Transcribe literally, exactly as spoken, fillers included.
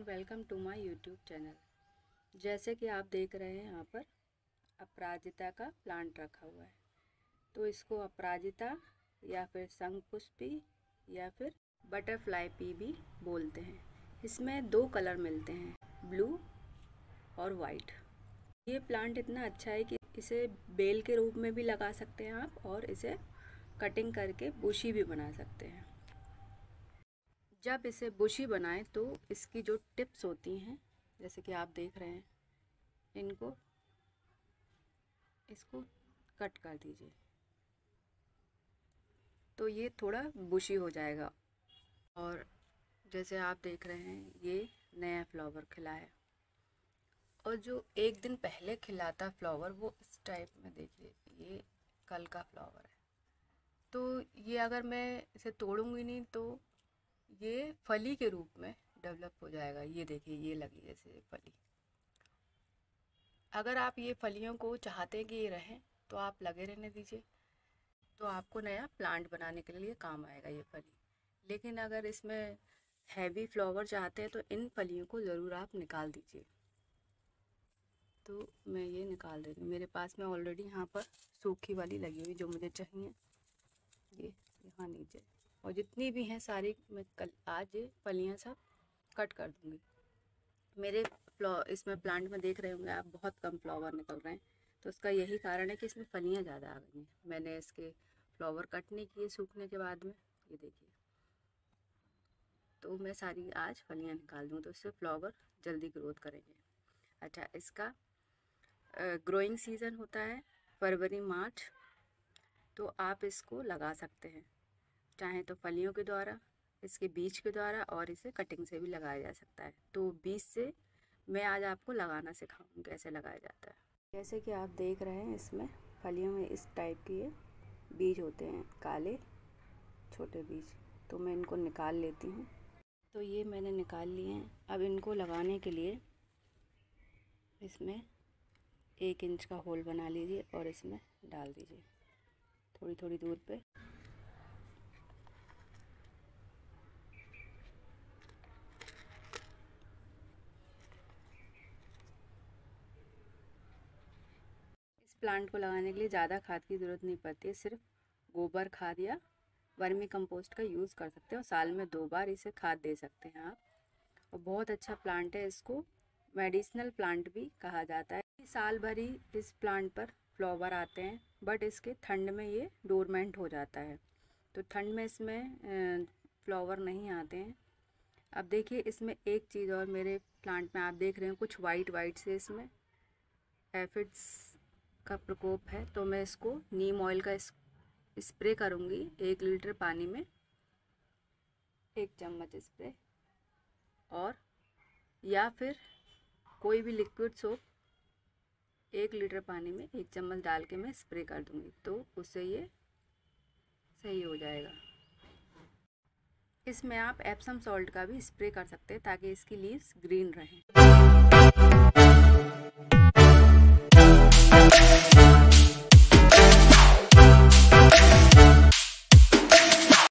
Welcome to my YouTube channel. जैसे कि आप देख रहे हैं यहाँ पर अपराजिता का प्लांट रखा हुआ है। तो इसको अपराजिता या फिर शंखपुष्पी या फिर बटरफ्लाई पी भी बोलते हैं। इसमें दो कलर मिलते हैं, ब्लू और वाइट। ये प्लांट इतना अच्छा है कि इसे बेल के रूप में भी लगा सकते हैं आप, और इसे कटिंग करके बुशी भी बना सकते हैं। जब इसे बुशी बनाएं तो इसकी जो टिप्स होती हैं, जैसे कि आप देख रहे हैं, इनको इसको कट कर दीजिए तो ये थोड़ा बुशी हो जाएगा। और जैसे आप देख रहे हैं, ये नया फ्लावर खिला है, और जो एक दिन पहले खिला था फ्लावर वो इस टाइप में, देखिए ये कल का फ्लावर है। तो ये अगर मैं इसे तोड़ूंगी नहीं तो ये फली के रूप में डेवलप हो जाएगा। ये देखिए, ये लगी जैसे फली। अगर आप ये फलियों को चाहते हैं कि ये रहें तो आप लगे रहने दीजिए, तो आपको नया प्लांट बनाने के लिए काम आएगा ये फली। लेकिन अगर इसमें हैवी फ्लावर चाहते हैं तो इन फलियों को ज़रूर आप निकाल दीजिए। तो मैं ये निकाल दे रही हूँ। मेरे पास में ऑलरेडी यहाँ पर सूखी वाली लगी हुई जो मुझे चाहिए, ये यहाँ नीचे, और जितनी भी हैं सारी मैं कल आज ये फलियाँ सब कट कर दूँगी। मेरे इसमें प्लांट में देख रहे होंगे आप, बहुत कम फ्लावर निकल रहे हैं। तो उसका यही कारण है कि इसमें फलियाँ ज़्यादा आ गई हैं। मैंने इसके फ्लावर कट नहीं किए सूखने के बाद में, ये देखिए। तो मैं सारी आज फलियाँ निकाल दूँ तो इससे फ्लावर जल्दी ग्रोथ करेंगे। अच्छा, इसका ग्रोइंग सीज़न होता है फरवरी मार्च। तो आप इसको लगा सकते हैं, चाहे तो फलियों के द्वारा, इसके बीज के द्वारा, और इसे कटिंग से भी लगाया जा सकता है। तो बीज से मैं आज आपको लगाना सिखाऊंगी कैसे लगाया जाता है। जैसे कि आप देख रहे हैं, इसमें फलियों में इस टाइप के बीज होते हैं, काले छोटे बीज। तो मैं इनको निकाल लेती हूँ। तो ये मैंने निकाल लिए हैं। अब इनको लगाने के लिए इसमें एक इंच का होल बना लीजिए और इसमें डाल दीजिए थोड़ी थोड़ी दूर पे। प्लांट को लगाने के लिए ज़्यादा खाद की ज़रूरत नहीं पड़ती है, सिर्फ गोबर खाद या वर्मी कंपोस्ट का यूज़ कर सकते हो। साल में दो बार इसे खाद दे सकते हैं आप, और बहुत अच्छा प्लांट है। इसको मेडिसिनल प्लांट भी कहा जाता है। साल भर ही इस प्लांट पर फ्लावर आते हैं, बट इसके ठंड में ये डोरमेंट हो जाता है। तो ठंड में इसमें फ्लावर नहीं आते हैं। अब देखिए, इसमें एक चीज़ और मेरे प्लांट में आप देख रहे हैं, कुछ वाइट वाइट से इसमें एफिड्स का प्रकोप है। तो मैं इसको नीम ऑयल का स्प्रे करूँगी एक लीटर पानी में, एक चम्मच स्प्रे, और या फिर कोई भी लिक्विड सोप एक लीटर पानी में एक चम्मच डाल के मैं स्प्रे कर दूँगी, तो उससे ये सही हो जाएगा। इसमें आप एप्सम सॉल्ट का भी स्प्रे कर सकते हैं ताकि इसकी लीव्स ग्रीन रहें।